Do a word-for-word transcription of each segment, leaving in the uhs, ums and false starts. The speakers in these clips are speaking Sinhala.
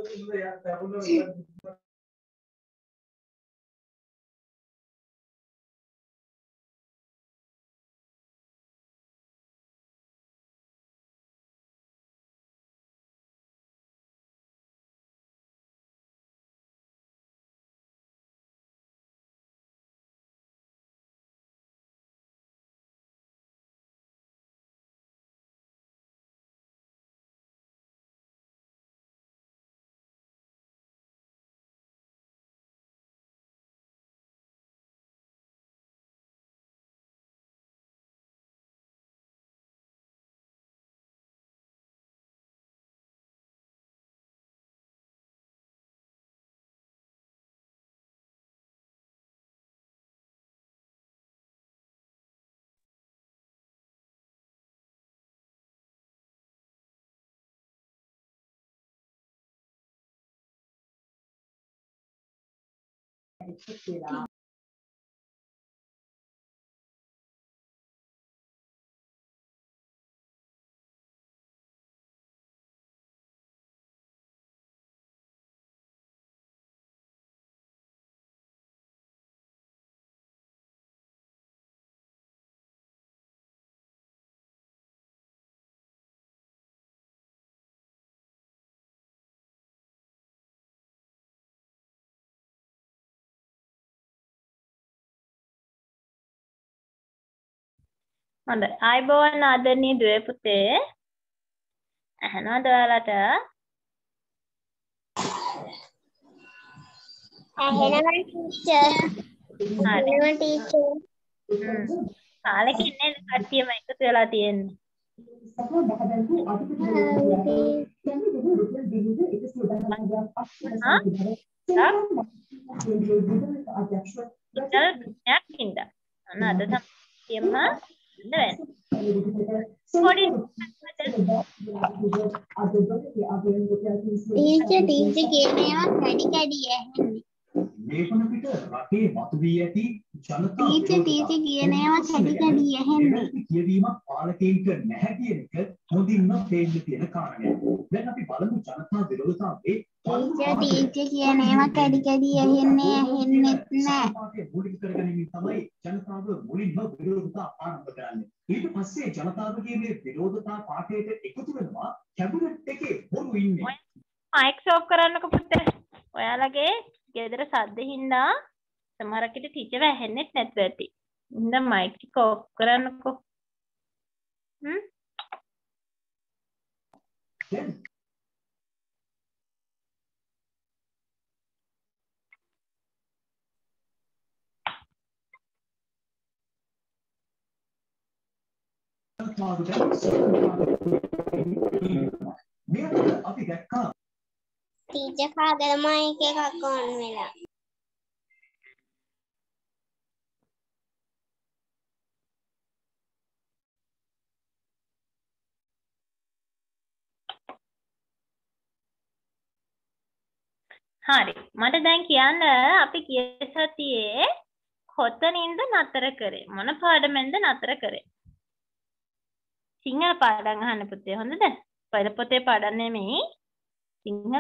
හොඳයි ආයිබෝවන් ආදරණීය දුවේ පුතේ අහනවද ඔයාලට අහනවා ටීචර් අහනවා ටීචර් කාලෙක ඉන්නේ කට්ටියම එකතු වෙලා තියෙන්නේ අද තමයි ටීචර් ටීචර් කියනවා කැඩි කැඩි ඇහෙන්නේ මේකන පිට රටේ මතුවී ඇති ජනතා ටීචර් ටීචර් කියනවා කැඩි කැඩි ඇහෙන්නේ කියවීමක් පාලකයින්ට නැහැ කියන එක හොඳින්ම තේන්න තියෙන කාරණයක්. දැන් අපි බලමු ජනතා විරෝධතාවයේ ටීචර් ටීචර් කියනවා කැඩි කැඩි ඇහෙන්නේ ඇහෙන්නේ නැහැ. මූලික කරගැනීම තමයි ජනතාව මුලින්ම විරෝධතා ආරම්භ කරන්නේ. ඊට පස්සේ ජනතාවගේ මේ විරෝධතා පාඨයට එකතු වෙනවා කැබිනට් එකේ බොරු ඉන්නේ. මයික් ඔෆ් කරන්නකෝ පුතේ. ඔයාලගේ ගෙදර සද්ද හින්දා සමහරකට ටීචර් ඇහෙන්නේ නැත්නම් ඇති. ඉන්න මයික් ටික ඔෆ් කරන්නකෝ. හ්ම්. මේ අපි දැක්කා ටීචර් කාගේ මයික් එකක් ඔන් වෙලා හරි මට දැන් කියන්න අපි ගිය සතියේ කොතනින්ද නතර කරේ මොන පාඩමෙන්ද නතර කරේ සිංහල පාඩම් අහන්න පුතේ හොඳද පෙළ පොතේ පාඩම් නෙමෙයි සිංහල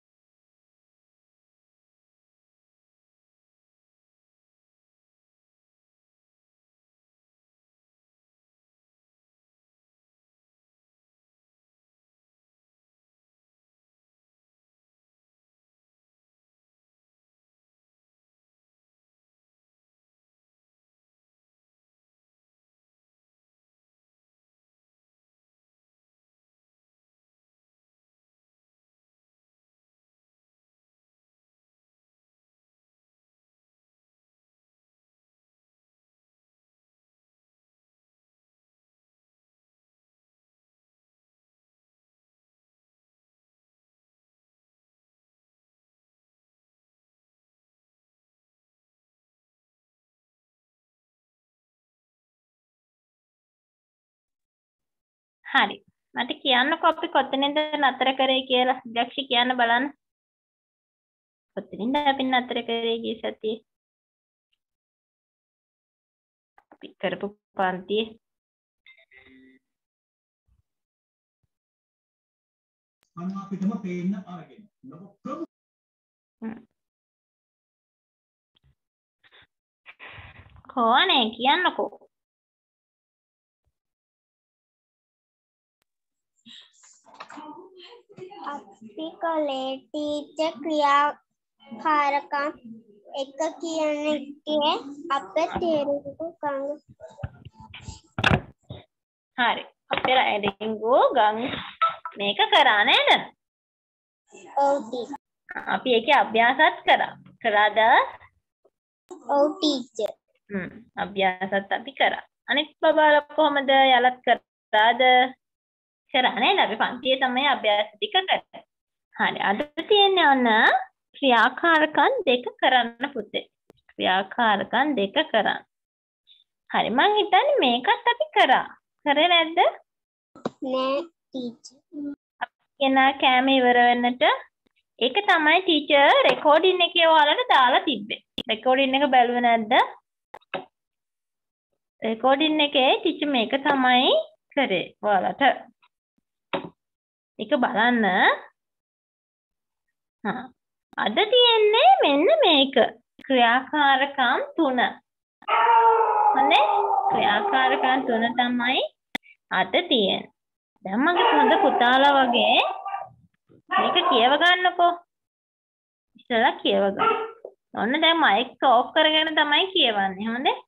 හරි මට කියන්නකෝ අපි කොතනින්ද නතර කරේ කියලා දක්ෂ කියන්න බලන්න කොතනින්ද අපි නතර කරේ ගිය සතියේ අපි කරපු පන්තියේ කන අපිටම පේන්න අරගෙන. නමුත් කොහොනේ කියන්නකෝ. අපි කලේ ටීචර් ක්‍රියාකාරකම් එක කියන එකේ අපේ තේරුම ගන්න. හරි. අපේ රයිඩින්ගෝ ගම් මේක කරා නේද? ඔව් ටීචර්. අපි ඒකේ අභ්‍යාසත් කරා. කරාද? ඔව් ටීචර්. හ්ම්. අභ්‍යාසත් අපි කරා. අනිත් බබාලා කොහමද යලත් කරාද? කරා නේද? අපි පන්තියේ තමයි අභ්‍යාස ටික කරේ. හරි. අද තියෙන්නේ ඔන්න ක්‍රියාකාරකම් දෙක කරන්න පුතේ. ක්‍රියාකාරකම් දෙක කරන්න. හරි. මං හිතන්නේ මේකත් අපි කරා. කරේ නැද්ද? නෑ ටීචර්. එනා කෑම ඉවර වෙන්නට ඒක තමයි ටීචර් රෙකෝඩින් එකේ ඔයාලට දාලා තිබ්බේ. රෙකෝඩින් එක බැලුවේ නැද්ද? රෙකෝඩින් එකේ ටීචර් මේක තමයි කරේ ඔයාලට. ඒක බලන්න. හා. අද තියෙන්නේ මෙන්න මේක. ක්‍රියාකාරකම් තුන. හොඳේ? ක්‍රියාකාරකම් තුන තමයි අද තියෙන්නේ. දැන් මගේ හොඳ පුතාලා වගේ මේක කියව ගන්නකෝ. ඉස්සලා කියව ගන්න. ඔන්න දැන් මයික් ඕෆ් කරගෙන තමයි කියවන්නේ. හොඳේ?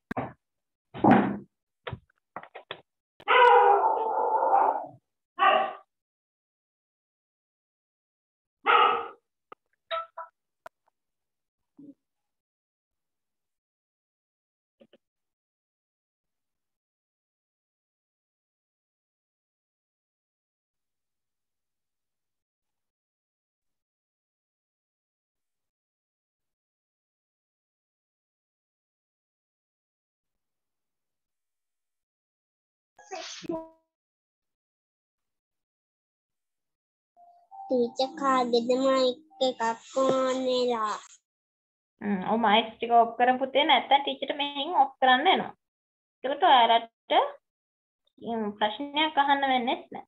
ටීචර් කාගෙද මයික් එකක් ඕන් වෙලා. හ්ම් ඔව් මයික් ටික ඔෆ් කරපු පුතේ නැත්තම් ටීචර්ට මෙහෙන් ඔෆ් කරන්න වෙනවා. ඒකට ඔයාලට ප්‍රශ්නයක් අහන්න වෙන්නේ නැහැ.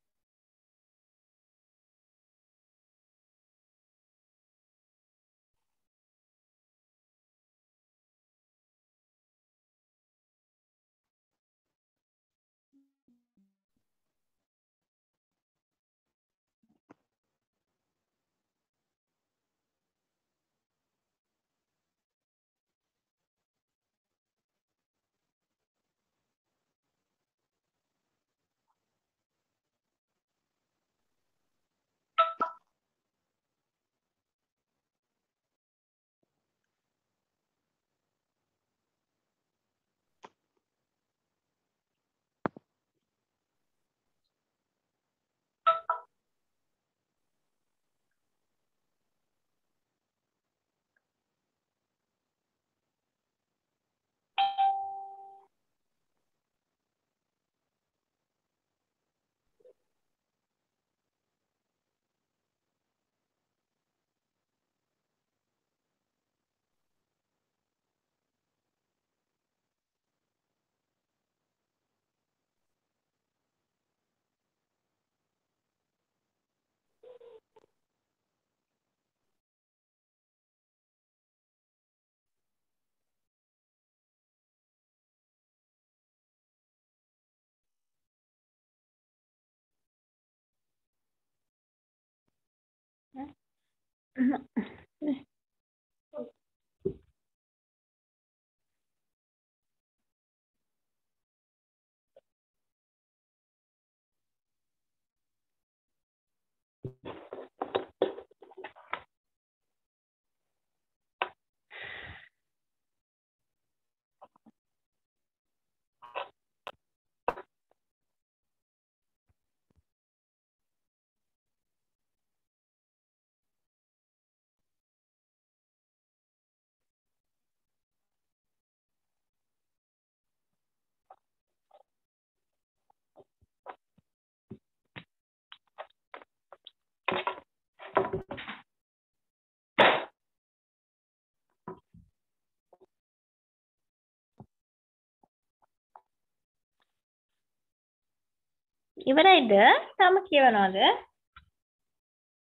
ඉවරයිද? තාම කියවනවද?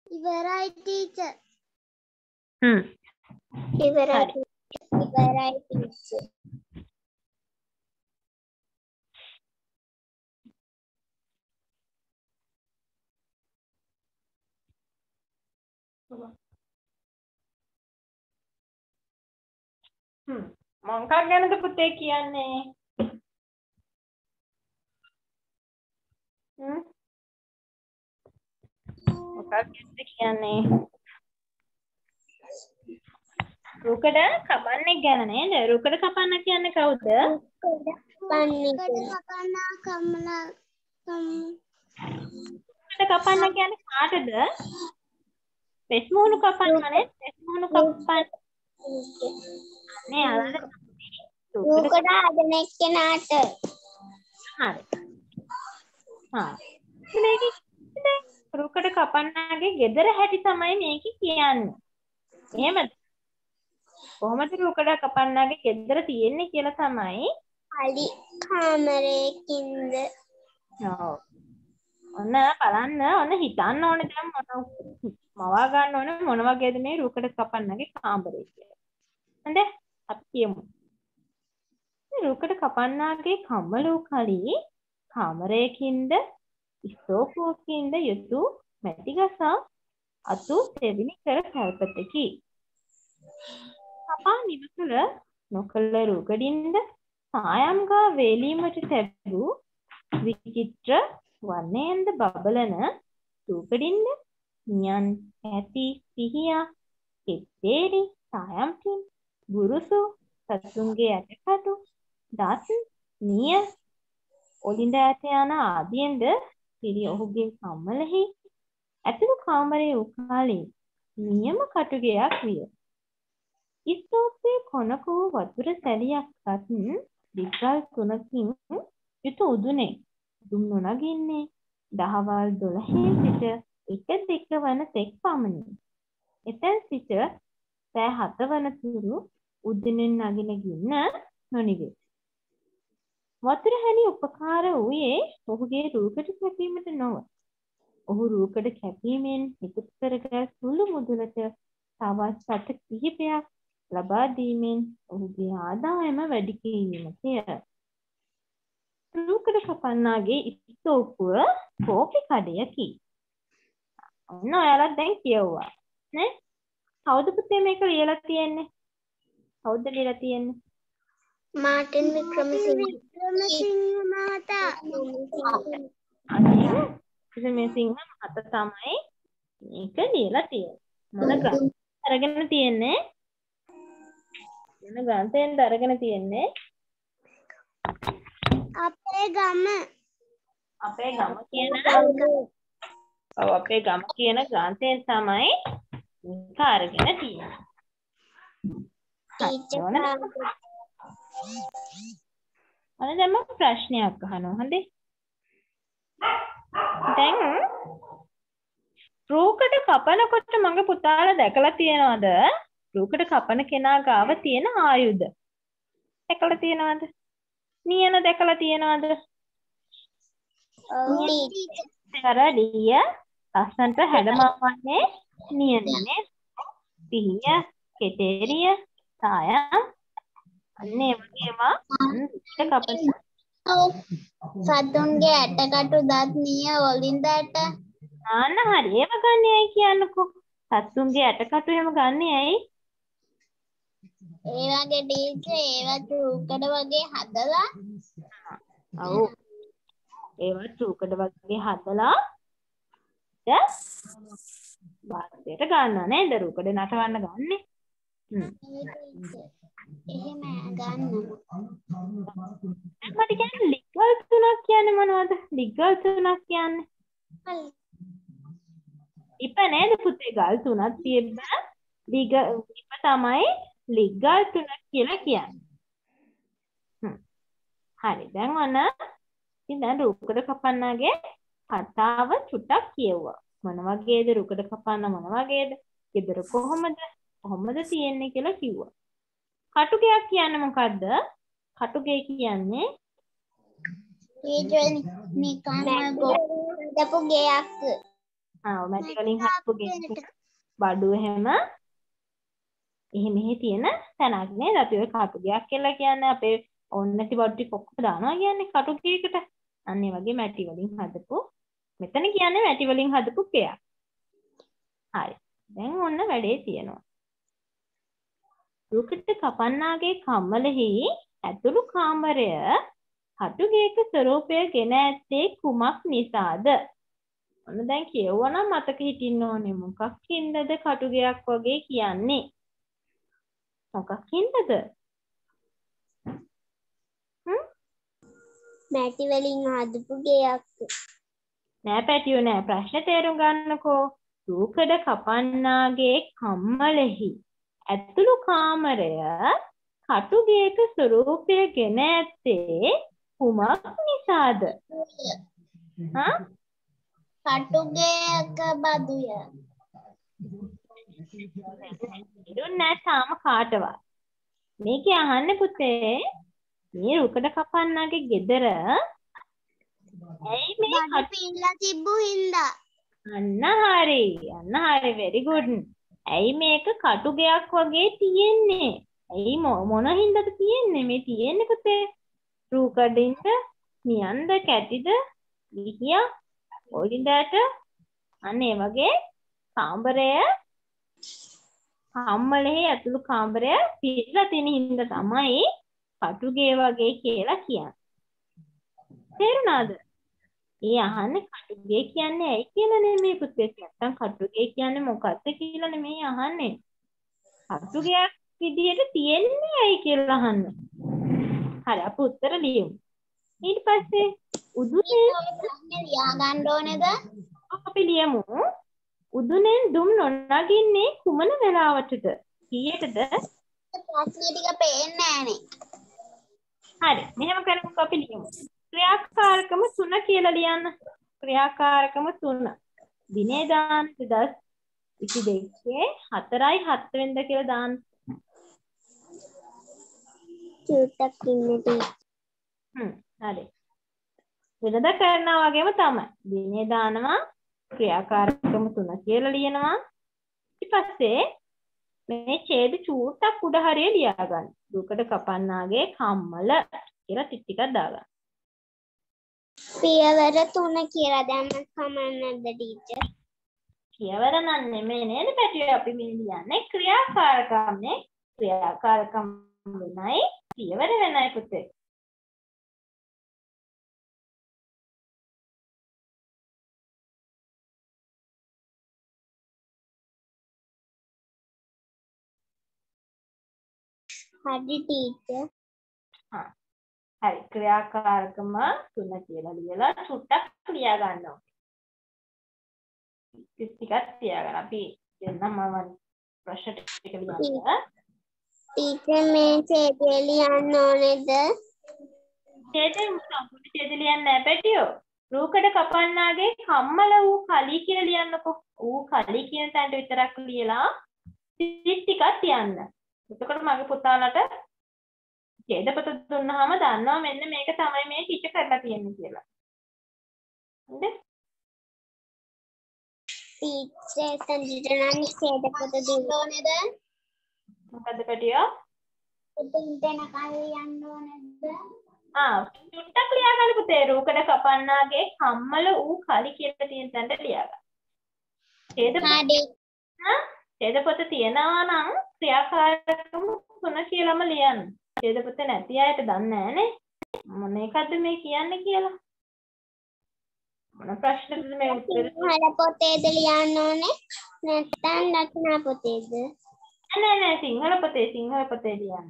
ඉවරයි ටීචර්. හ්ම්. ඉවරයි. ඉවරයි ටීචර්. හ්ම්. මොකක් ගැනද පුතේ කියන්නේ? හ්ම්. මොකක් ගැනද කියන්නේ? රුකඩ කපන්නේ ගැන නේද? රුකඩ කපන්න කියන්නේ කවුද? කපන්නේ. කපන්නා කමලා කම්. රුකඩ කපන්න කියන්නේ කාටද? පෙස්මුණු කපන්නනේ. පෙස්මුණු කපන්න. නේ අලද රුකඩ හදන එක්කෙනාට. හරි. හා. මේක රුකඩ කපන්නාගේ ගෙදර හැටි තමයි මේක කියන්නේ. එහෙමද? කොහොමද රුකඩ කපන්නාගේ ගෙදර තියෙන්නේ කියලා තමයි අලි කාමරයකින්ද. ඔව්. ඔන්න බලන්න ඔන්න හිතන්න ඕනේ දැන් මොන මවා ගන්න ඕනේ මොන වගේද මේ රුකඩ කපන්නගේ කාමරය කියලා. හරිද? අපි කියමු. මේ රුකඩ කපන්නාගේ කම්මලු කලී කාමරයකින්ද ඉස්තෝපුවකින්ද යුතු මැටි ගසා අතු තෙවිනි කර කල්පතකි. කපා නිවසල නොකළ රුකඩින්ද සායම්ගා වේලීමට තැබූ විචිත්‍ර වර්ණයෙන්ද බබලන රුකඩින්ද නියන් ඇති සිහියා කෙත්තේරි සායම්කින් ගුරුසු සතුන්ගේ ඇටකටු දත් නිය ඔලින්ද ඇත යන ආදියෙන්ද පිරි ඔහුගේ කම්මලෙහි ඇතුළු කාමරයේ උකාලේ නියම කටුගෙයක් විය. ඉස්තෝපයේ කොනක වූ වතුර සැලියක්වත් දිගල් තුනකින් යුතු උදුනේ දුම් නොනගින්නේ දහවල් දොළහේ සිට එක දෙක වන තෙක් පමණි. එතැන් සිට සෑ හත වන තුරු උදුනෙන් නගින ගින්න නොනිවේ. වතුර හැලි උපකාර වූයේ ඔහුගේ රූකඩ කැපීමට නොව. ඔහු රූකඩ කැපීමෙන් එකතු කරගත් සුළු මුදලට තවත් සත කිහිපයක් ලබා දීමෙන් ඔහුගේ ආදායම වැඩි කිරීමටය. රූකඩ කපන්නාගේ ඉස්තෝපුව කෝපි කඩයකි. ඔන්න ඔයාලත් දැන් කියවුවා නේ? කවුද පුතේ මේක ලියලා තියෙන්නේ? කවුද ලියලා තියෙන්නේ? මාටින් වික්‍රමසිංහ. වික්‍රමසිංහ මහතා. අනේ වික්‍රමසිංහ මහතා තමයි මේක ලියලා තියෙන්නේ. මොන ග්‍රන්ථ අරගෙන තියෙන්නේ? මොන ග්‍රන්ථයෙන්ද අරගෙන තියෙන්නේ? අපේ ගම. අපේ ගම කියන ඔව් අපේ ගම කියන ග්‍රන්ථයෙන් තමයි මේක අරගෙන තියෙන්නේ. අනේ දැන් මම ප්‍රශ්නයක් අහනවා. හොඳේ. දැන් රූකඩ කපනකොට මගේ පුතාලා දැකලා තියෙනවද? රූකඩ කපන කෙනා ගාව තියෙන ආයුධ. දැකලා තියෙනවද? නියන දැකලා තියෙනවද? ඔව් ටීචර්. කරලිය ලස්සන්ට හැඩමවන්නේ නියනනේ. පිහිය, කෙතේරිය, සායම් අන්නේ වගේවා කපන. ඔව්. සතුන්ගේ ඇටකටු දත් නිය වලින්ද ඇට. ආන්න හරි. ඒව ගන්න ඇයි කියන්නකෝ. සතුන්ගේ ඇටකටු එහෙම ගන්න ඇයි? ඒ වගේ ටීචර් ඒවත් රූකඩ වගේ හදලා. ඔව්. ඒවත් රූකඩ වගේ හදලා ද වාස්තයට ගන්නවා නේද? රූකඩ නටවන්න ගන්නෙ. හ්ම්. එහෙම ගන්න. මට කියන්නේ ලිගල් තුනක් කියන්නේ මොනවද? ලිගල් තුනක් කියන්නේ ඉප නේද පුතේ? ගල් තුනක් තියෙන්න ලිග ඉප තමයි ලිගල් තුනක් කියලා කියන්නේ. හ්ම්. හරි. දැන් ඔන්න ඉතින් දැන් රුකඩ කපන්නාගේ කතාව චුට්ටක් කියවුවා. මොන වගේද රුකඩ කපන්න මොන වගේද? ගෙදර කොහොමද? කොහොමද තියෙන්නේ කියලා කිව්වා. කටුගයක් කියන්නේ මොකද්ද? කටුගේ කියන්නේ ටීචර් නිකන් ගොඩපු ගයක්. ආ මැටි වලින් හදපු ගෙදර බඩුව හැම එහෙ මෙහෙ තියෙන තැනක් නේද? අපි ඔය කටුගයක් කියලා කියන්නේ අපේ ඕන නැති බඩු ටික ඔක්කොම දානවා කියන්නේ කටුගයකට. අන්න ඒ වගේ මැටි වලින් හදපු මෙතන කියන්නේ මැටි වලින් හදපු ගෙයක්. හරි. දැන් ඔන්න වැඩේ තියෙනවා. රුකට කපන්නාගේ කම්මලෙහි ඇතුළු කාමරය කටුගේක ස්වරූපය ගෙන ඇත්තේ කුමක් නිසාද? ඔන්න දැන් කියවුවනම් මතක හිටින්න ඕනේ මොකක් හින්දාද කටුගයක් වගේ කියන්නේ? මොකක් හින්දාද? හ්ම්? මැටි වලින් හදපු ගෙයක්. නෑ පැටියෝ නෑ ප්‍රශ්නේ තේරුම් ගන්නකෝ. රුකඩ කපන්නාගේ කම්මලෙහි ඇතුළු කාමරය කටුගේක ස්වරූපය ගෙන ඇත්තේ කුමක් නිසාද? හා? කටුගේක බදුය. දුන්නේ තාම කාටවත්. මේකේ අහන්නේ පුතේ මේ රුකඩ කපන්නාගේ ගෙදර ඇයි මේ බඩ පිල්ලා තිබ්බු හින්දා. අන්න හරි. අන්න හරි very good. ඇයි මේක කටුගයක් වගේ තියෙන්නේ? ඇයි මොන හින්දාද තියෙන්නේ? මේ තියෙන්නේ පුතේ රුකඩින්ද නියන්ද කැටිද ගිහියා ඔලින්දට අන්න ඒ වගේ කාමරය කම්මලේ ඇතුළු කාමරය පිරලා තියෙන හින්දා තමයි කටුගේ වගේ කියලා කියන්නේ. තේරුණාද? ඒ අහන්නේ කටුගේ කියන්නේ ඇයි කියලා නෙමෙයි පුතේ. නැත්තම් කටුගේ කියන්නේ මොකක්ද කියලා නෙමෙයි අහන්නේ. කටුගයක් විදියට තියෙන්නේ ඇයි කියලා අහන්නේ. හරි අපි උත්තර ලියමු. ඊට පස්සේ උදුනේ ප්‍රශ්නේ ලියා ගන්න ඕනේද? අපි ලියමු. උදුනෙන් දුම් නොනගින්නේ කුමන වෙලාවටද? කීයටද? ප්‍රශ්නේ ටික පේන්නේ නැහනේ. හරි. මෙහෙම කරමුකෝ අපි ලියමු. ක්‍රියාකාරකම තුන කියලා ලියන්න. ක්‍රියාකාරකම තුන. දිනේ දාන දෙදස් විසි දෙකේ හතරයි හත වෙනිදා කියලා දාන්න. චුට්ටක් ඉන්නටි. හ්ම් හරි. වෙනදා කරනවා වගේම තමයි. දිනේ දානවා ක්‍රියාකාරකම තුන කියලා ලියනවා. ඊට පස්සේ මේ ඡේද චූට්ටක් උඩ හරිය ලියා ගන්න. දුකට කපන්නාගේ කම්මල කියලා ටික ටිකක් දාගන්න. පියවර තුන කියලා දැම්මත් කමක් නැද්ද ටීචර්? පියවර නම් නෙමෙයි නේද පැටියෝ අපි මේ ලියන්නේ ක්‍රියාකාරකම්නේ. ක්‍රියාකාරකම් වෙනයි පියවර වෙනයි පුතේ. හරි ටීචර්. හා හරි ක්‍රියාකාරකම තුන කියලා ලියලා චුට්ටක් ලියා ගන්න ඕනේ. ටිකක් තියාගන්න අපි දෙන්නම මම ප්‍රශ්න ටික ලියන්න. ටීචර් මේ ඡේදය ලියන්න ඕනේද? ඡේදය සම්පූර්ණ ඡේදය ලියන්න නැහැ පැටියෝ. රූකඩ කපන්නාගේ කම්මල වූ කලී කියලා ලියන්නකෝ. ඌ කලී කියන තැනට විතරක් ලියලා ටික ටිකක් තියන්න. එතකොට මගේ පුතාලට ඡේදපත දුන්නාම දන්නවා මෙන්න මේක තමයි මේ ටීචර් කරලා තියෙන්නේ කියලා. හරිද? ටීචර් සංජිතනානි ඡේදපත දුන්න ඕනේද? මොකද්ද පැටියෝ? උතුම් දෙන කල් යන්න ඕනේද? ආ චුට්ටක් ලියා ගන්න පුතේ. රූකඩ කපන්නාගේ කම්මල ඌ කලී කියලා තියෙන තැනට ලියා ගන්න. ඡේදපත හරි. හා ඡේදපත තියනවා නම් ක්‍රියාකාරකම් තුන කියලාම ලියන්න. ඡේදපත නැති අයට දන්නේ නැහනේ. මොන එකක්ද මේ කියන්නේ කියලා. මොන ප්‍රශ්නද මේ උත්තර? සිංහල පොතේද ලියන්න ඕනේ? නැත්නම් රචනා පොතේද? නෑ නෑ සිංහල පොතේ සිංහල පොතේ ලියන්න.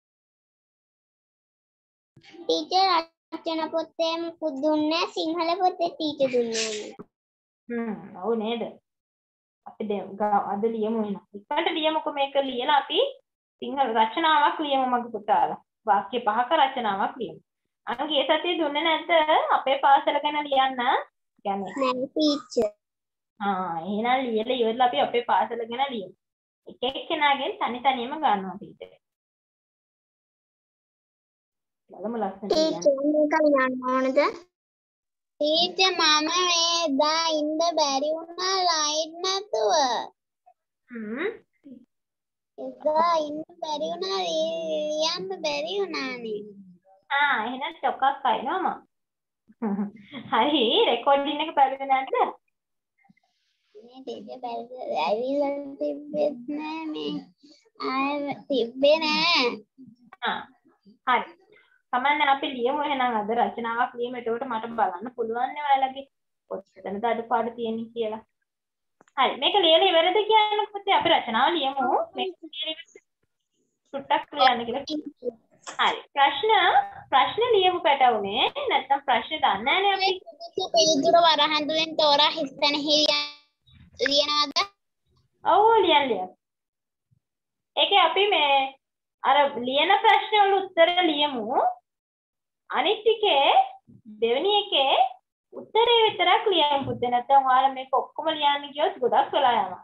ටීචර් රචනා පොතේ මුකුත් දුන්නේ සිංහල පොතේ ටීචර් දුන්නේ. හ්ම් ඔව් නේද? අපි අද ලියමු එහෙනම්. ඉක්මනට ලියමුකෝ මේක ලියලා අපි සිංහල රචනාවක් ලියමු මගේ පුතාලා. වාක්‍ය පහක රචනාවක් ලියමු. අනගේ ඒ සතියේ දුන්නේ නැද්ද අපේ පාසල ගැන ලියන්න? කියන්නේ නෑ ටීචර්. ආ එහෙනම් ලියලා ඉවරලා අපි අපේ පාසල ගැන ලියමු. එක එක්කෙනාගෙන් තනි තනියම ගන්නවා ටීචර්. බලමු ලස්සන ලියන්න. ටීචර් මේක ලියන්න ඕනද? ටීචර් මම මේ දා ඉන්න බැරි වුණා ලයිට් නැතුව. හ්ම්. එදා ඉන්න බැරි වුණා ලියන්න බැරි වුණානේ. ආ එහෙනම් ටොකක් අයිනවම. හරි රෙකෝඩින් එක බැරිද නැද්ද? මේ ටීචර් බැරි ඇවිල්ලා තිබ්බෙත් නෑ මේ. ආයෙ තිබ්බේ නෑ. ආ හරි. කමන්නේ අපි ලියමු එහෙනම් අද රචනාවක් ලියමු. එතකොට මට බලන්න පුළුවන් නේ ඔයාලගේ කොතනද අඩපාඩු තියෙන්නේ කියලා. හරි මේක ලියලා ඉවරද කියන්න පුතේ අපි රචනාව ලියමු. මේක ලියලා සුට්ටක් ලියන්න කියලා. හරි ප්‍රශ්න ප්‍රශ්න ලියමු පැටවුනේ නැත්නම් ප්‍රශ්න දන්නේ නැහනේ අපි. පිළිතුර වරහන් තුලින් තෝරා හිස්තැනෙහි ලියනවද? ඔව් ලියන්න ලියන්න. ඒකේ අපි මේ අර ලියන ප්‍රශ්න වල උත්තර ලියමු. අනිත් එකේ දෙවෙනි එකේ උත්තරේ විතරක් ලියන්න පුතේ. නැත්නම් ඔයාලා මේක ඔක්කොම ලියන්න ගියොත් ගොඩක් වෙලා යනවා.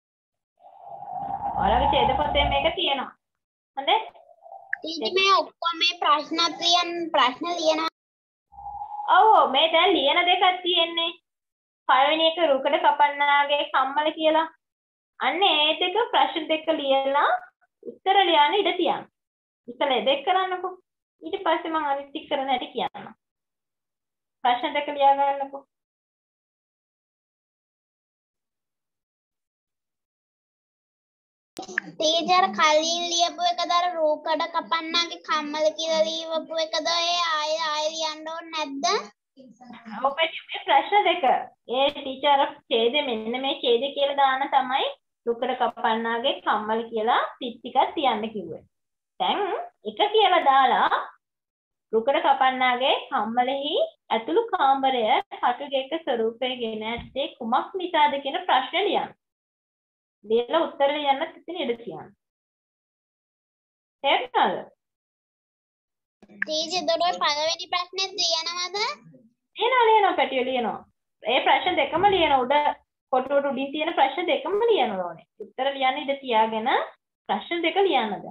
ඔයාලගේ ඡේද පොතේ මේක තියෙනවා. හොඳේ? ටීචර් මේ ඔක්කොම මේ ප්‍රශ්නත් ලියන්න ප්‍රශ්න ලියනවා. ඔව් මේ දැන් ලියන දෙකක් තියෙන්නේ. පළවෙනි එක රුකඩ කපන්නාගේ කම්මල කියලා. අන්න ඒ දෙක ප්‍රශ්න දෙක ලියලා උත්තර ලියන්න ඉඩ තියන්න. ඉතල දෙක කරන්නකෝ. ඊට පස්සේ මම අනිත් ටික කරන හැටි කියන්නම්. ප්‍රශ්න දෙක ලියා ගන්නකෝ. ටීචර් කලින් ලියපු එකද අර රූකඩ කපන්නාගේ කම්මල කියලා ලියවපු එකද ඒ ආයෙ ආයෙ ලියන්න ඕනේ නැද්ද? ඔබේ මේ ප්‍රශ්න දෙක. ඒ ටීචර් ඡේදෙ මෙන්න මේ ඡේදෙ කියලා දාන තමයි රුකඩ කපන්නාගේ කම්මල කියලා ටික ටිකක් තියන්න කිව්වේ. දැන් එක කියලා දාලා රුකඩ කපන්නාගේ කම්මලෙහි ඇතුළු කාමරය කටුගෙක ස්වරූපයෙන් ගෙන ඇත්තේ කුමක් නිසාද කියන ප්‍රශ්න ලියන්න. ලියලා උත්තර ලියන්න ඉතින් ඉඩ තියන්න. තේරුණාද? ටීචර් දොඩේ පළවෙනි ප්‍රශ්නේ ලියනවද? ලියනවා ලියනවා පැටිය ලියනවා. ඒ ප්‍රශ්න දෙකම ලියන උඩ කොටුවට උඩින් තියෙන ප්‍රශ්න දෙකම ලියන්න ඕනේ. උත්තර ලියන්න ඉඩ තියාගෙන ප්‍රශ්න දෙක ලියන්නද?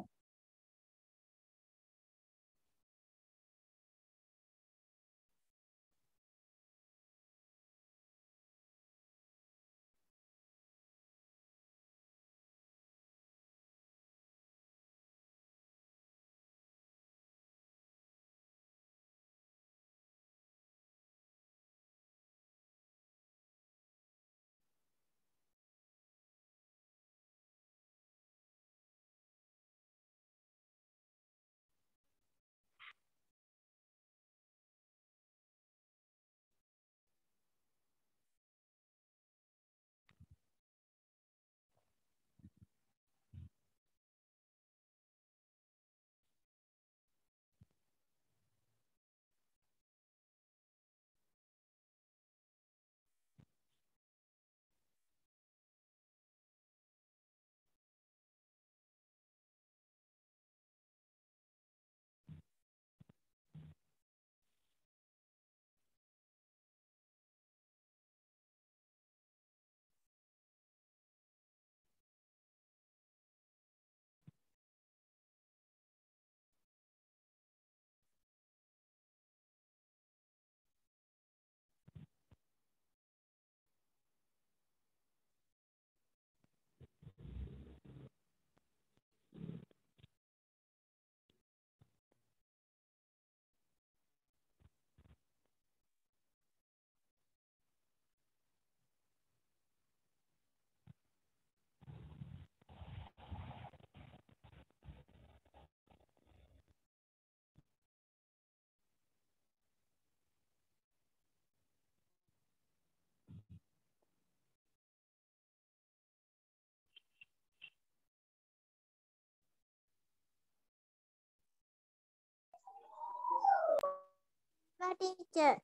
ටීචර්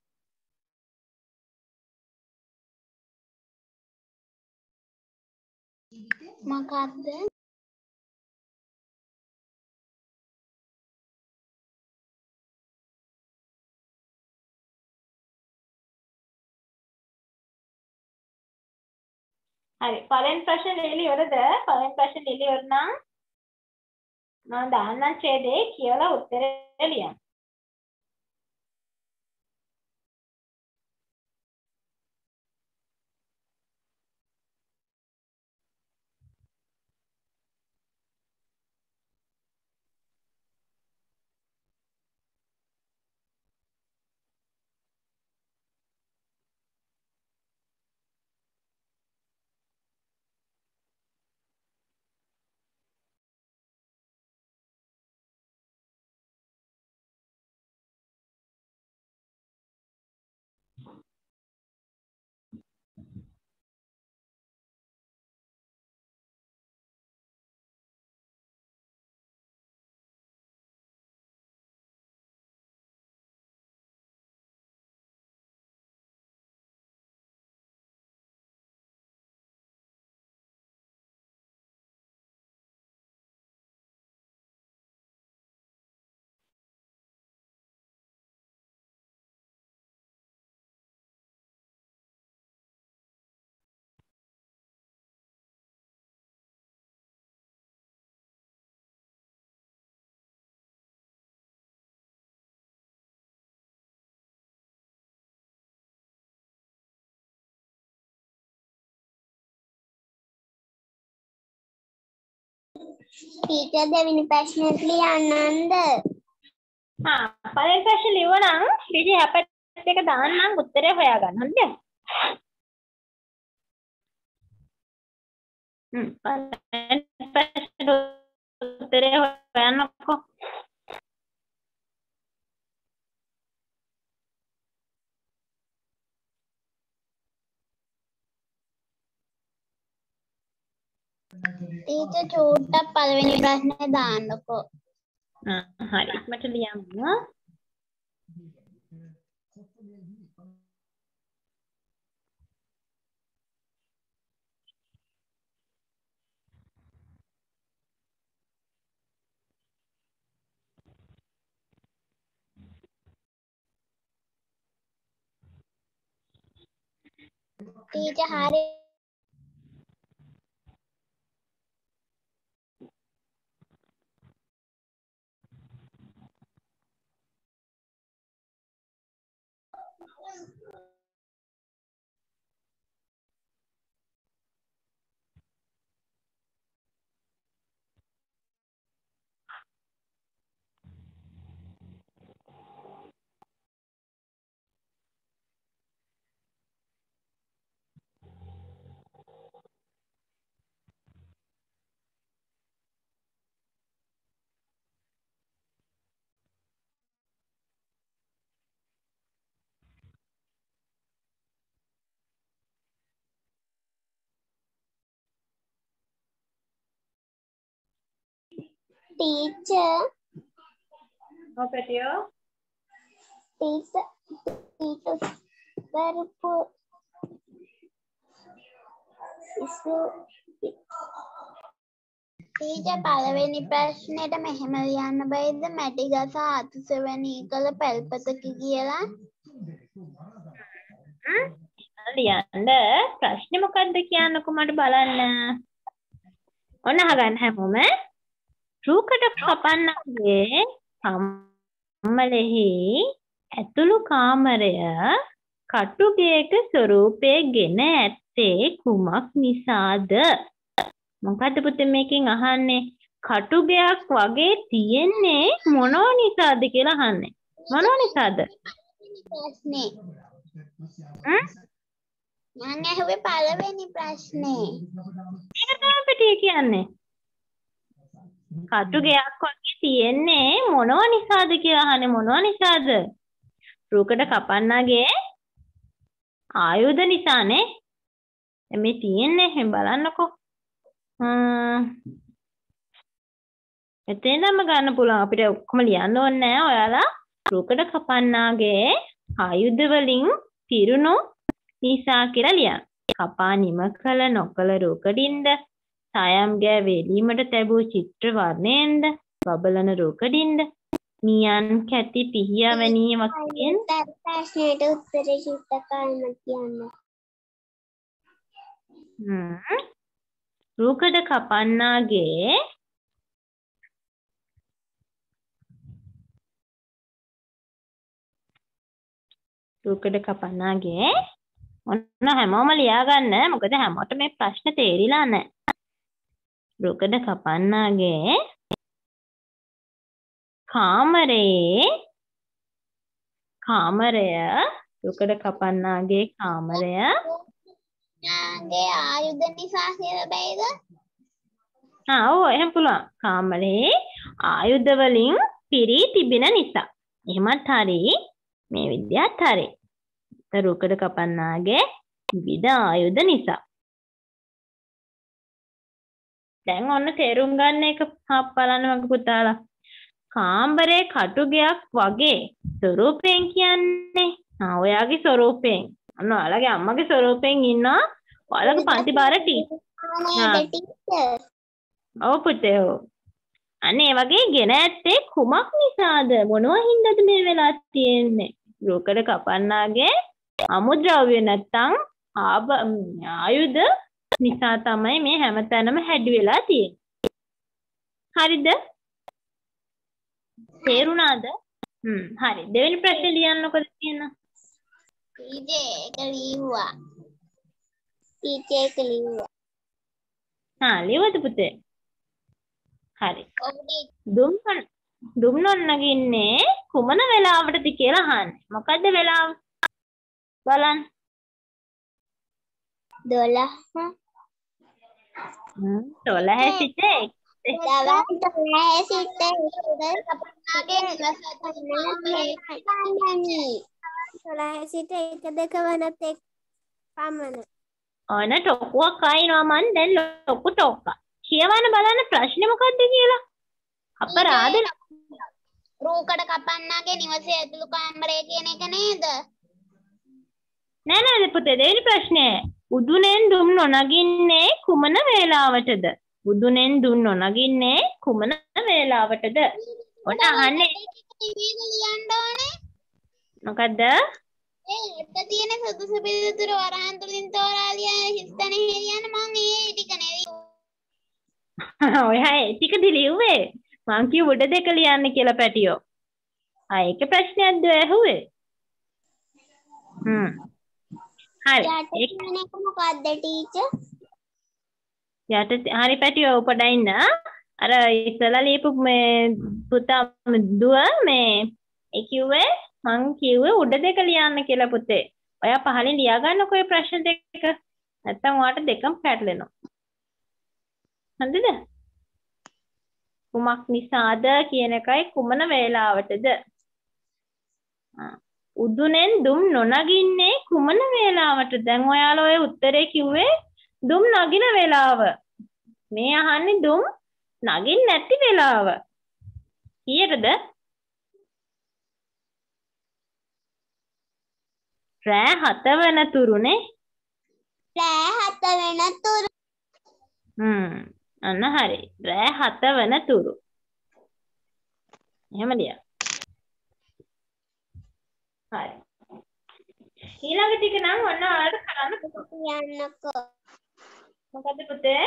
මොකද්ද? හරි පළවෙනි ප්‍රශ්නේ ලියලා ඉවරද? පළවෙනි ප්‍රශ්නේ ලියලා ඉවර නම් මම දාන්නම් ඡේදේ කියලා උත්තරේ ලියන්න. ටීචර් දෙවෙනි ප්‍රශ්නෙත් ලියන්නද? හා පළවෙනි ප්‍රශ්නේ ලියුවනම් ටීචර් හැපැත් එක දාන්නම් උත්තරේ හොයාගන්න. හරිද? හ්ම් පළවෙනි ප්‍රශ්නේ උත්තරේ හොයන්නකෝ. ටීචර් චූට්ටක් පළවෙනි ප්‍රශ්නේ දාන්නකෝ. ආ හරි ඉක්මනට ලියමු. ටීචර් හරි ටීචර් ඔව් පැටියෝ. ටීචර් ටීචර් කරපු ඉස්සු ටීචර් පළවෙනි ප්‍රශ්නෙට මෙහෙම ලියන්න බෑද මැටි ගස අතුසෙවණී කළ පැල්පතක කියලා? ලියන්න ප්‍රශ්නේ මොකක්ද කියන්නකෝ මට බලන්න. ඔන්න අහගන්න හැමෝම. රූකඩ කපන්නගේ කම්මලෙහි ඇතුළු කාමරය කටුගේක ස්වරූපයේ ගෙන ඇත්තේ කුමක් නිසාද? මොකද්ද පුතේ මේකෙන් අහන්නේ? කටුගයක් වගේ තියෙන්නේ මොනව නිසාද කියලා අහන්නේ. මොනව නිසාද? ප්‍රශ්නේ මම ඇහුවේ පළවෙනි ප්‍රශ්නේ. ඒක තමයි පිටිය කියන්නේ. කටුගයක් වගේ තියෙන්නේ මොනව නිසාද කියලා අහන්නේ. මොනව නිසාද? රූකඩ කපන්නගේ ආයුධ නිසානේ. මේ තියෙන්නේ එහෙන් බලන්නකෝ. හ්ම් එතෙන්දම ගන්න පුළුවන් අපිට ඔක්කොම ලියන්න ඕනේ නැහැ. ඔයාලා රූකඩ කපන්නගේ ආයුධ වලින් පිරුණු නිසා කියලා ලියන්න. කපා නිම කළ නොකළ රූකඩින්ද සායම් ගෑ වේලීමට තැබූ චිත්‍ර වර්ණයෙන්ද බබලන රූකඩින්ද නියන් කැටි පිහියා වැනී වශයෙන් ප්‍රශ්නෙට උත්තරේ චිත්තකාරම කියන්න. හ්ම් රූකඩ කපන්නගේ රූකඩ කපන්නගේ ඔන්න හැමෝම ලියාගන්න. මොකද හැමෝට මේ ප්‍රශ්න තේරිලා නැහැ. රූකඩ කපන්නගේ කාමරේ කාමරය රූකඩ කපන්නගේ කාමරය නාගේ ආයුධ නිසා කියලා බෑද? ආ ඔව් එහෙම පුළුවන්. කාමරේ ආයුධ වලින් පිරී තිබෙන නිසා. එහෙමත් හරි මේ විදිහත් හරි. රූකඩ කපන්නගේ විවිධ ආයුධ නිසා. දැන් ඔන්න තේරුම් ගන්න එක බලන්න මගේ පුතාලා. කාමරේ කටුගයක් වගේ ස්වරූපයෙන් කියන්නේ. ආ ඔයාගේ ස්වරූපයෙන්. අන්න ඔයාලගේ අම්මගේ ස්වරූපයෙන් ඉන්නවා. ඔයාලගේ පන්ති බාර ටීචර්. ඔව් පුතේ ඔව්. අනේ වගේ ගෙන ඇත්තේ කුමක් නිසාද? මොනවා හින්දාද මේ වෙලා තියෙන්නේ? රූකඩ කපන්නගේ අමුද්‍රව්‍ය නැත්තම් ආයුධ නිසා තමයි මේ හැමතැනම හැඩි වෙලා තියෙන්නේ. හරිද? තේරුණාද? හ්ම් හරි. දෙවෙනි ප්‍රශ්නේ ලියන්නකොද කියන්න. ටීචර් ඒක ලියුවා. ටීචර් ඒක ලියුවා. හා ලියවද පුතේ? හරි. ඔව් ටීචර්. දුම් දුම් නොනගින්නේ කුමන වෙලාවටද කියලා අහන්නේ. මොකද්ද වෙලාව? බලන්න. දොළහ. දොළහ සිට එක. දවස් දොළහ සිට එක කපන්නාගේ නිවස දොළහ සිට එක දෙක වනත් එක් පමණ. ඔන්න ටොකුවක් අයිනවා මන් දැන් ලොකු ටොක්ක. කියවන්න බලන්න ප්‍රශ්නේ මොකද්ද කියලා. අපරාධ රූකඩ කපන්නාගේ නිවසේ ඇතුළු කාමරය කියන එක නේද? නෑ නෑ පුතේ දෙවෙනි ප්‍රශ්නේ. උදුනෙන් දුම් නොනගින්නේ කුමන වේලාවටද? උදුනෙන් දුම් නොනගින්නේ කුමන වේලාවටද? ඔන්න අහන්නේ. ලියන්න ඕනේ. මොකද්ද? ඒ උඩ තියෙන සුදුසු පිළිතුර වරහන් තුලින් තෝරා ලියන හිස්තන හේලියන්න මම ඒ ටික නෙවි. ඔය ඒ ටිකද ලිව්වේ? මං කිව්ව උඩ දෙක ලියන්න කියලා පැටියෝ. ආ ඒක ප්‍රශ්නයක්ද ඇහුවේ? හ්ම්. හරි. යට තියෙන එක මොකද්ද ටීචර්? යට හරි පැටියෝ උපඩින්න. අර ඉස්සලා ලියපු මේ පුතා දුව මේ ඒ කිව්වේ මං කිව්වේ උඩ දෙක ලියන්න කියලා පුතේ. ඔයා පහලින් ලියා ගන්නකො ඒ ප්‍රශ්න දෙක. නැත්තම් ඔයාට දෙකම පැටලෙනවා. හරිද? කුමක් නිසාද කියන එකයි කුමන වේලාවටද? උදුනෙන් දුම් නොනගින්නේ කුමන වේලාවටද? දැන් ඔයාලා ඔය උත්තරේ කිව්වේ දුම් නගින වේලාව. මේ අහන්නේ දුම් නගින්න නැති වේලාව. කීයටද? රෑ හත වෙන තුරුනේ. රෑ හත වෙන තුරු. හ්ම්. අන්න හරි. රෑ හත වෙන තුරු. එහෙම ලියන්න. හරි. ඊළඟ ටික නම් ඔන්න ඔයාලට කරන්න පුළුවන්. යන්නකෝ. මොකද පුතේ?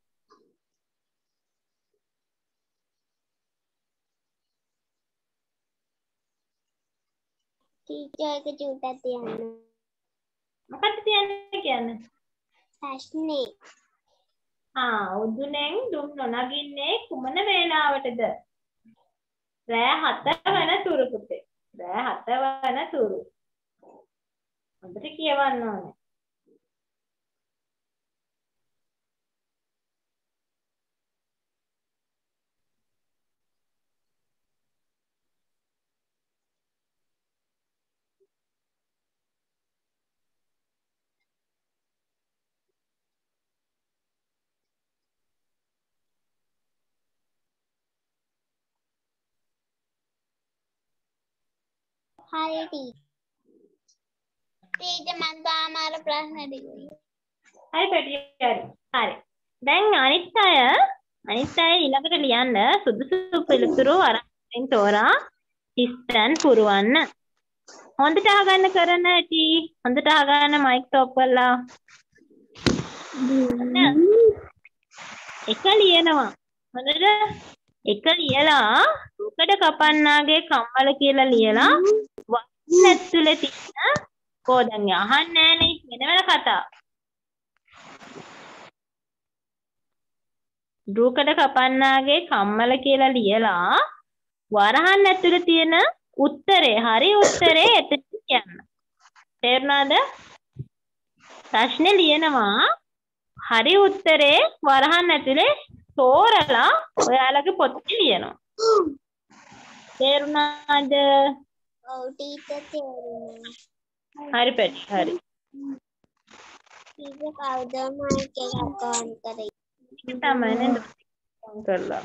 ටීචර් එක චුට්ටක් තියන්න. මොකක්ද තියන්නේ කියන්නේ? ප්‍රශ්නේ. ආ උදුනෙන් දුම් නොනගින්නේ කුමන වේලාවටද? රෑ හත වෙන තුරු පුතේ. රෑ හත වෙන තුරු. හොඳට කියවන්න ඕනේ. හරි ටීචර්. ටීචර් මම තාම අර ප්‍රශ්න ටික ලියුවා. හරි පැටියෝ හරි. හරි. දැන් අනිත් අය අනිත් අය ඊළඟට ලියන්න සුදුසු පිළිතුරු අරන් තෝරා හිස්තැන් පුරවන්න. හොඳට අහගන්න කරන ඇති. හොඳට අහගන්න මයික් ටොප් කරලා. එක ලියනවා. හොඳට එක ලියලා රූකඩ කපන්නාගේ කම්මල කියලා ලියලා වචන ඇතුලේ තියෙන කෝ දැන් අහන්නේ නෑනේ වෙන වෙන කතා. රූකඩ කපන්නාගේ කම්මල කියලා ලියලා වරහන් ඇතුලේ තියෙන උත්තරේ හරි උත්තරේ එතන කියන්න. තේරුණාද? ප්‍රශ්නේ ලියනවා හරි උත්තරේ වරහන් ඇතුලේ තෝරලා ඔයාලගේ පොතේ ලියනවා. තේරුණාද? ඔව් ටීචර් තේරුණා. හරි පැටි හරි. ටීචර් කවුද මයික් එක ඔන් කරේ? තමයි නේද? ඔන් කරලා.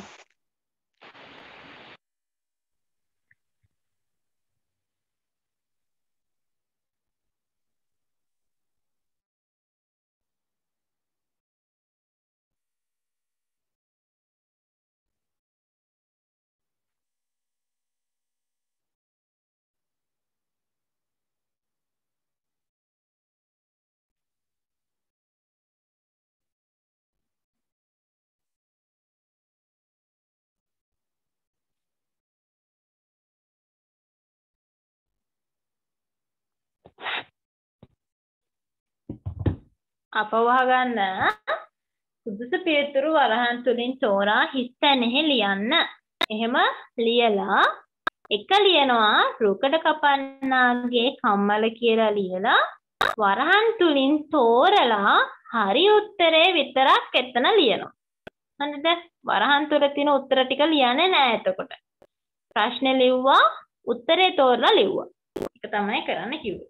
අප වහගන්න සුදුසු පියතුරු වරහන් තුලින් තෝරා හිස් තැනෙහි ලියන්න. එහෙම ලියලා එක ලියනවා රුකඩ කපන්නාගේ කම්මල කියලා ලියලා වරහන් තුලින් තෝරලා හරි උත්තරේ විතරක් එතන ලියනවා. හරිද? වරහන් තුල තියෙන උත්තර ටික ලියන්නේ නැහැ එතකොට. ප්‍රශ්නේ ලිව්වා උත්තරේ තෝරලා ලිව්වා. ඒක තමයි කරන්න කිව්වේ.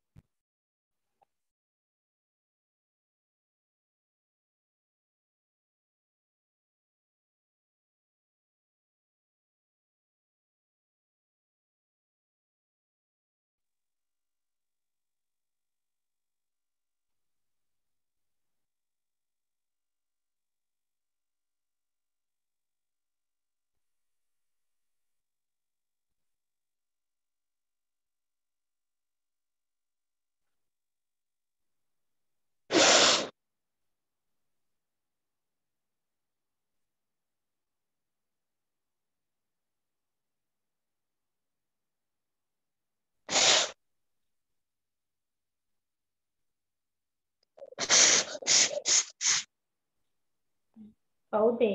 කවුද?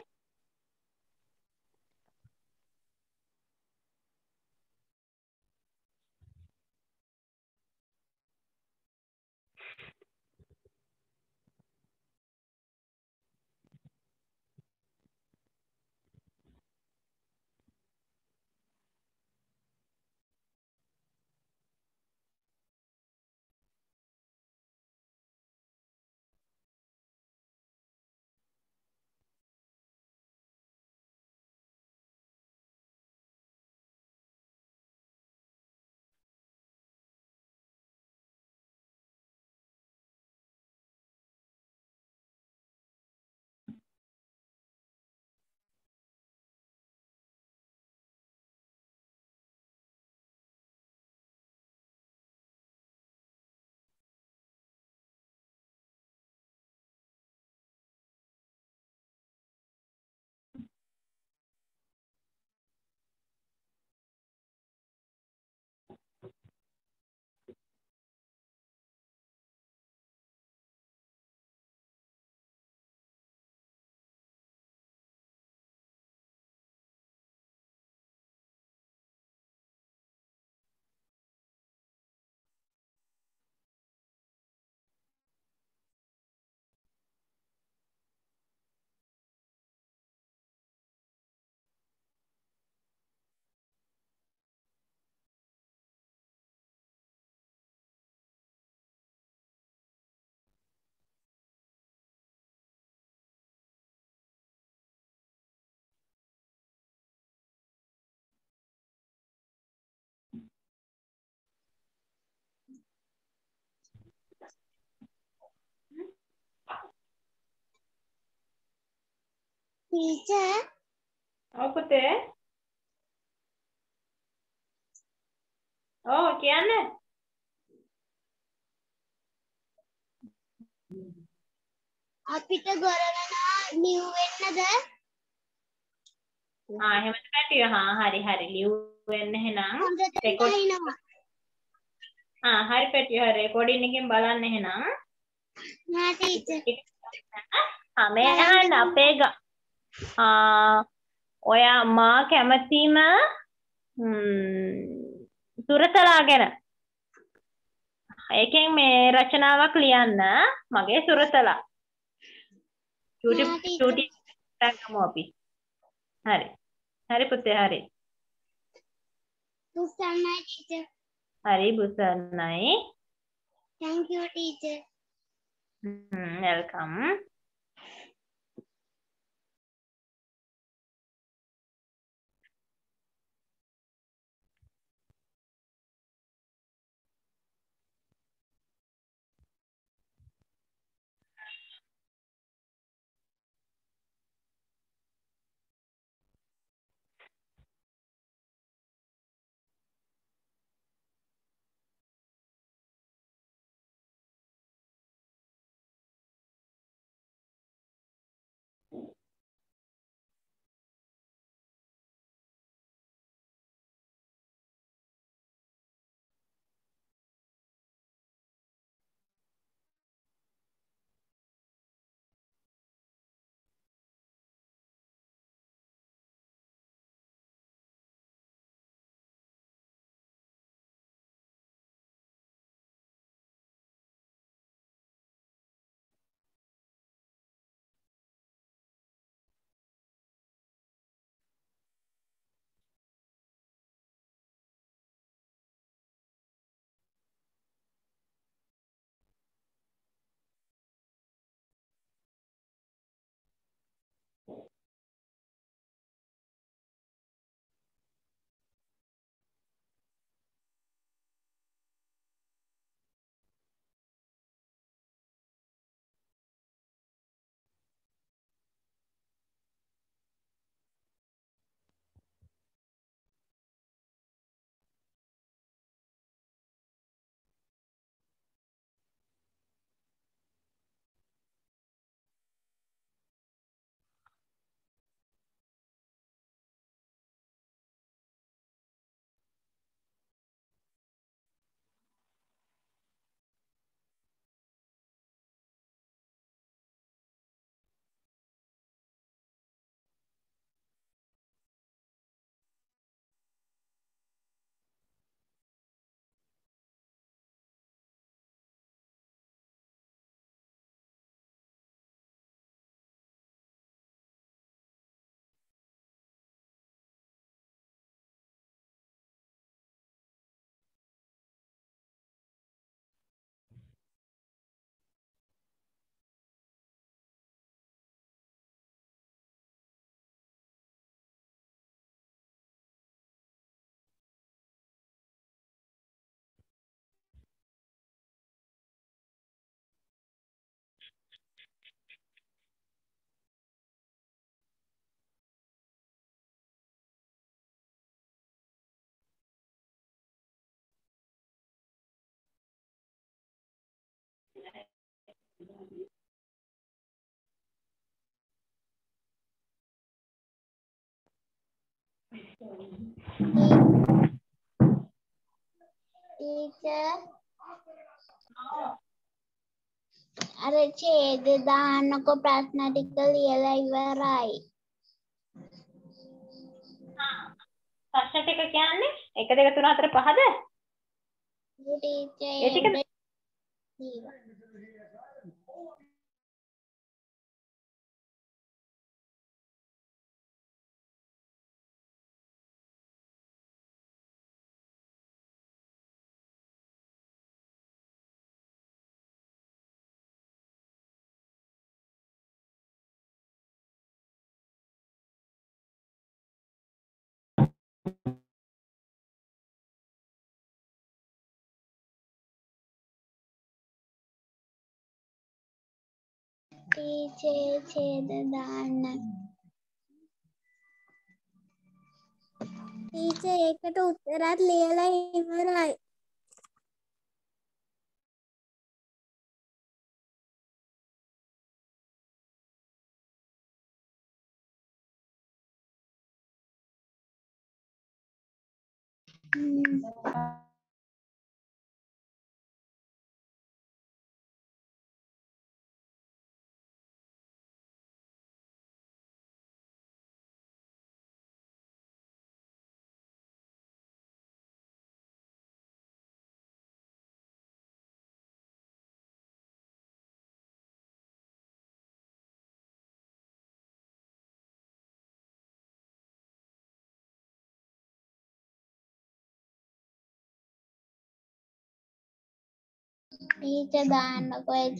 Teacher, ඔව් පුතේ. ඔව් කියන්නේ. අපිට ගොරවනවා නිව් වෙන්නද? ආ එහෙමද පැටියෝ? හා හරි හරි ලියුවෙන්න එහෙනම්. හොඳට රෙකෝඩ් අහිනවා. ආ හරි පැටියෝ හරි රෙකෝඩින් එකෙන් බලන්න එහෙනම්. නෑ ටීචර්. ආ මේ අහන්න අපේ ග ආ ඔයා මා කැමතිම සුරතලා ගැන. ඒකෙන් මේ රචනාවක් ලියන්න මගේ සුරතලා. චූටි නෑ ටීචර්. චූටි ටගමු අපි. හරි. හරි පුතේ හරි. උස්සන්නයි ටීචර්. හරි බුසන්නයි. Thank you teacher. Welcome. teacher අර ඡේද දාන්නකො ප්‍රශ්න ටික ලියලා ඉවරයි. ප්‍රශ්න ටික කියන්නේ එක දෙක තුන හතර පහද? teacher ඒ ටික teacher ඡේද දාන්න. teacher ඒකට උත්තරත් ලියලා ඉවරයි. teacher දාන්නකො ඒ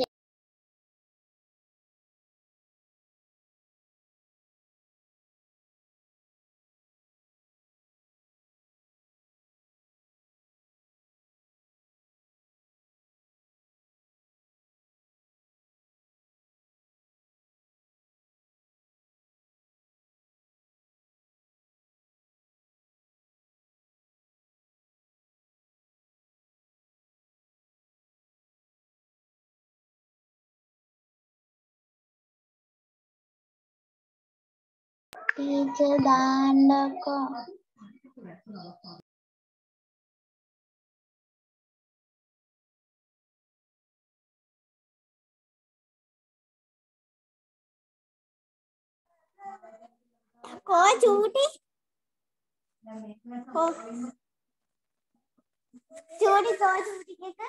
teacher දාන්නකො. කෝ චූටි කෝ චූටි කෝ චූටි එක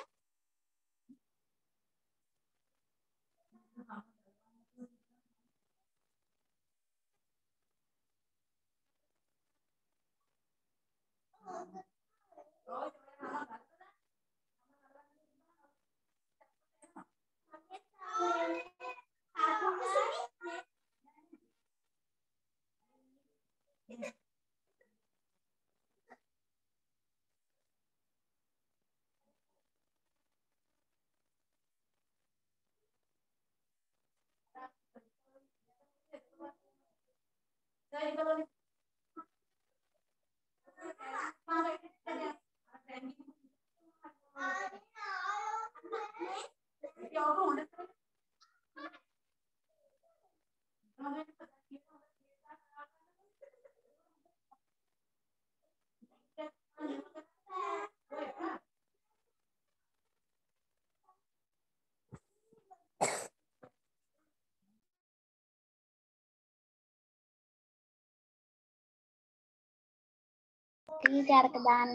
teacher ක දාන්න.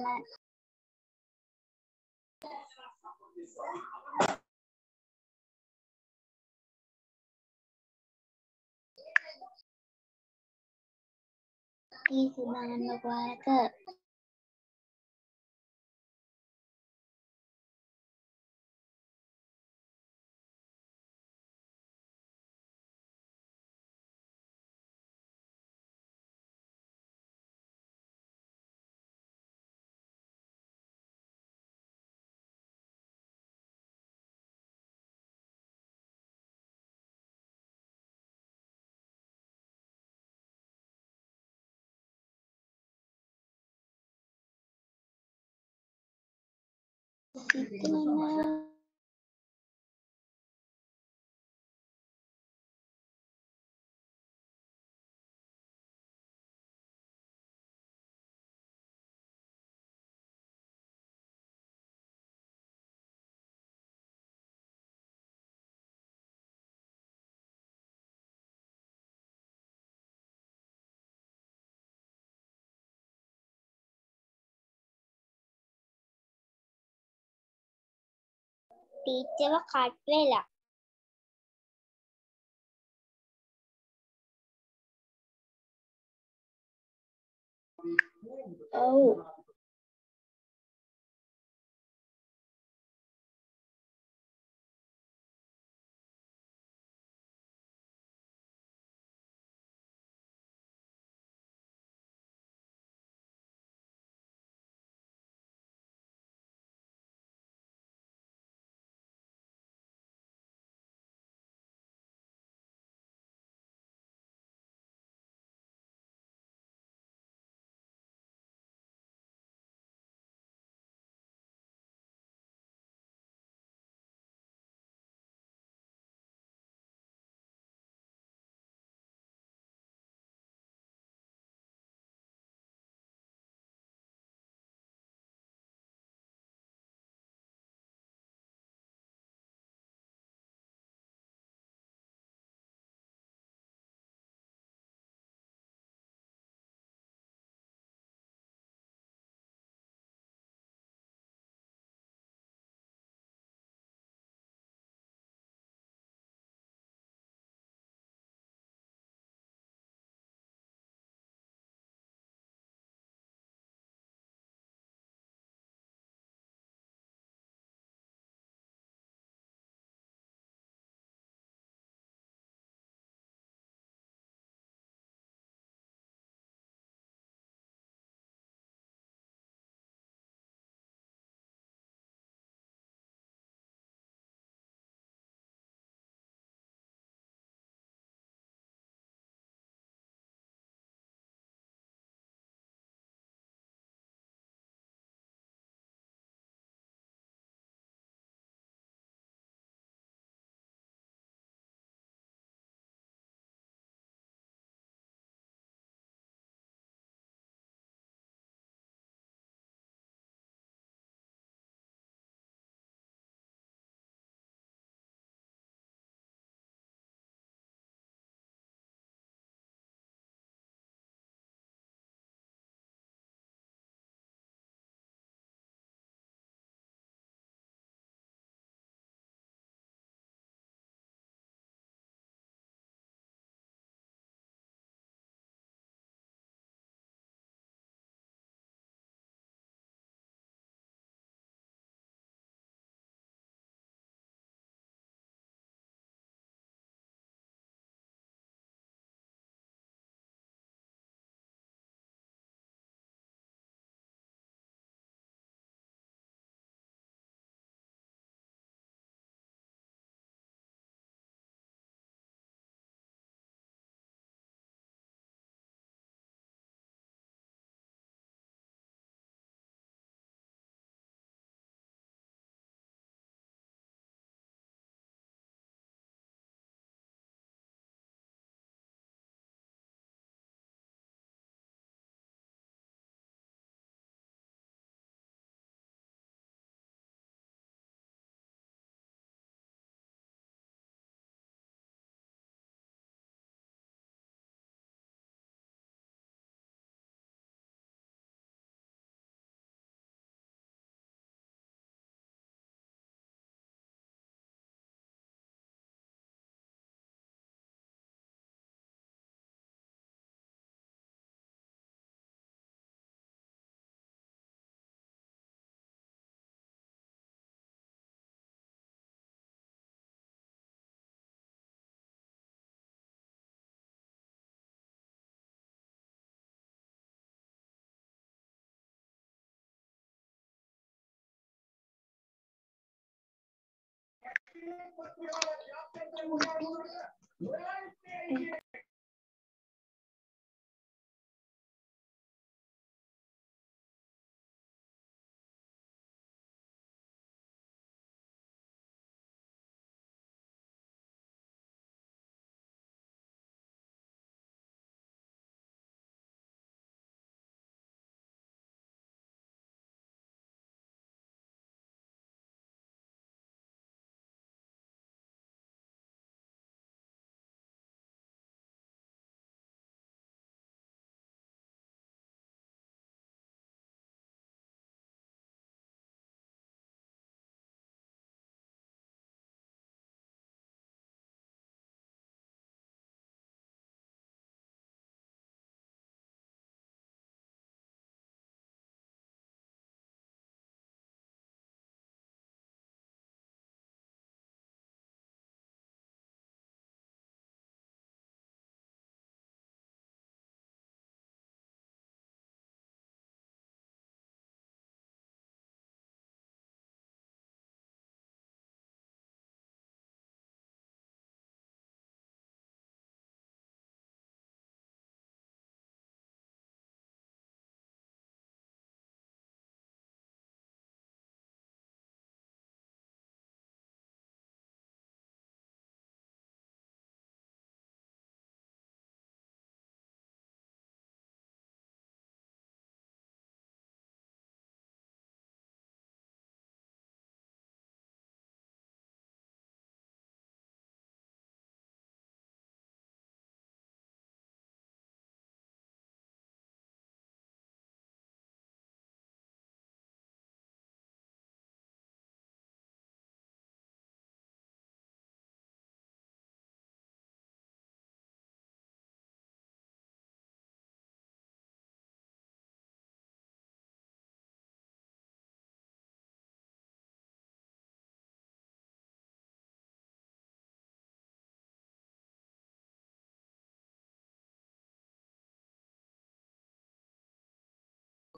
teacher දාන්නකො අරක. ඉතින් ටීචර්ව කට් වෙලා. ඔව්.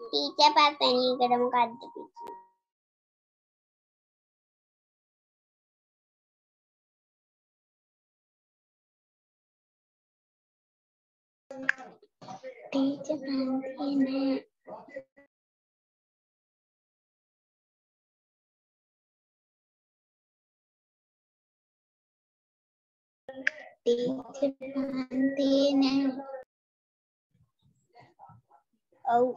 ටීචර් පස්වෙනි එකට මොකද්ද පිටුනේ? ටීචර් පන්තියේ නෑ. ටීචර් පන්තියේ නෑ. ඔව්.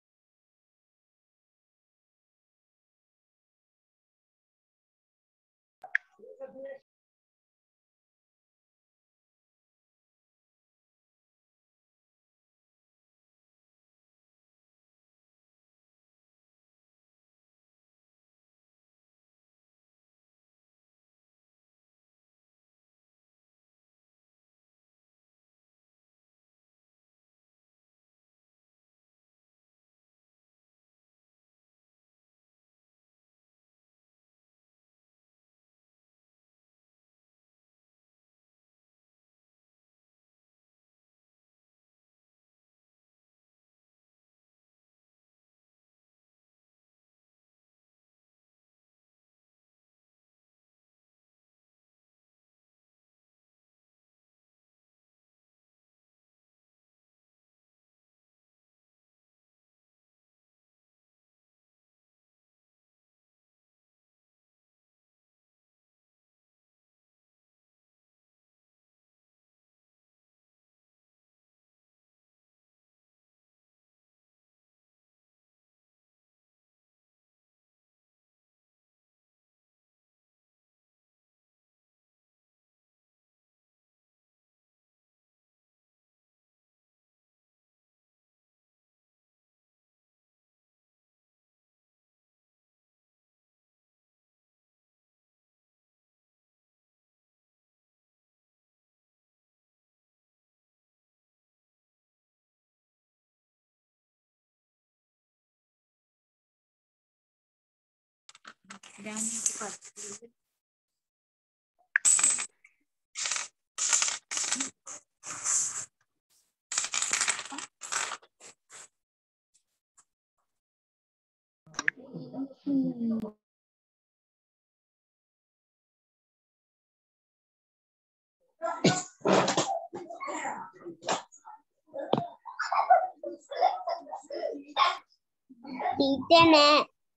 ටීචර් නෑ.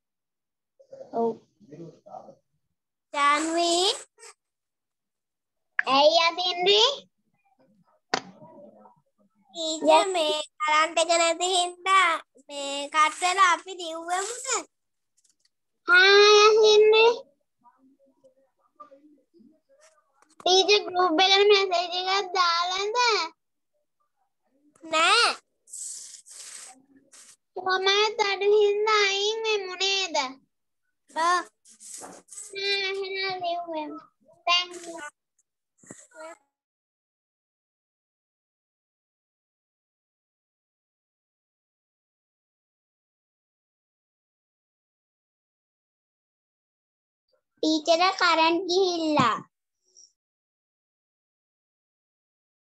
ඔව්. ජාන්වි ඇයි අදින්නේ? ටීචර් මේ කරන්ට් එක නැති හින්දා මේ කට් වෙලා අපි දිව්වෙමුද? හා යසින්නේ. ටීචර් ගෲප් එකට මැසේජ් එකක් දාලාද? නෑ. කොහමද අද හින්දා අයින් වෙමු නේද? ඔව්. නෑ එහෙනම් ලිව්වෙමු. thank you. ටීචර් කරන්ට් ගිහිල්ලා